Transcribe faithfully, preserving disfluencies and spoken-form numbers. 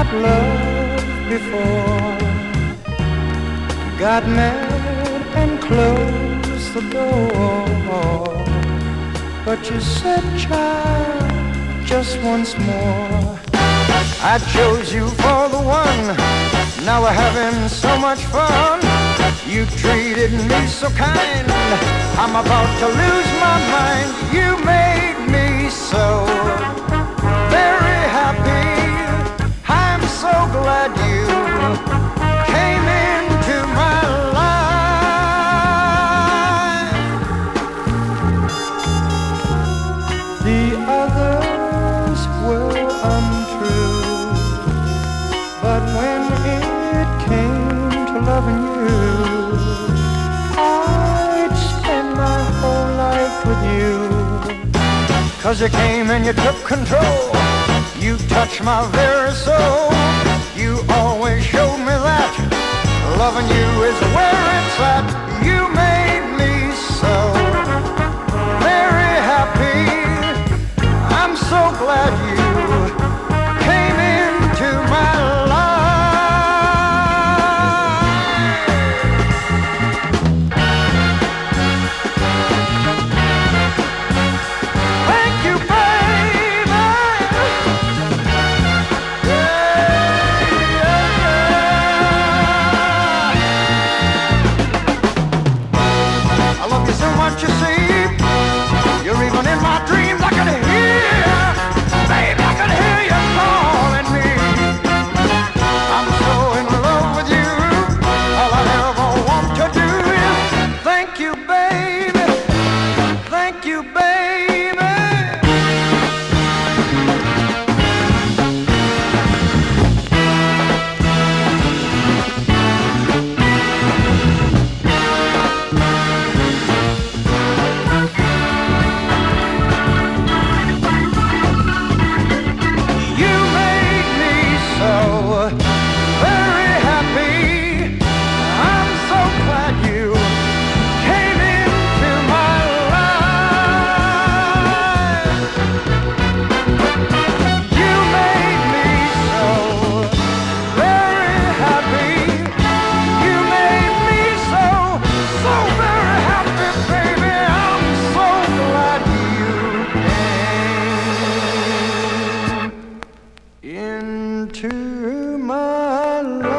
loved before, got mad and closed the door. But you said, child, just once more. I chose you for the one, now we're having so much fun. You treated me so kind, I'm about to lose my mind. You made me so very happy, I'm so glad you came into my life. The others were untrue, but when it came to loving you, I'd spend my whole life with you. 'Cause you came and you took control, you touched my very soul. You always showed me that loving you is where it's at. You made me so very happy, I'm so glad you came into my life. Thank you, baby. Yeah, yeah, yeah. I love you so much, you see. You're even in my dreams. I can hear, baby, I can hear you calling me. I'm so in love with you. All I ever want to do is thank you, baby. Thank you, baby. You made me so very happy, I'm so glad you came into my life. You made me so very happy, you made me so, so very happy, baby. I'm so glad you came into my life.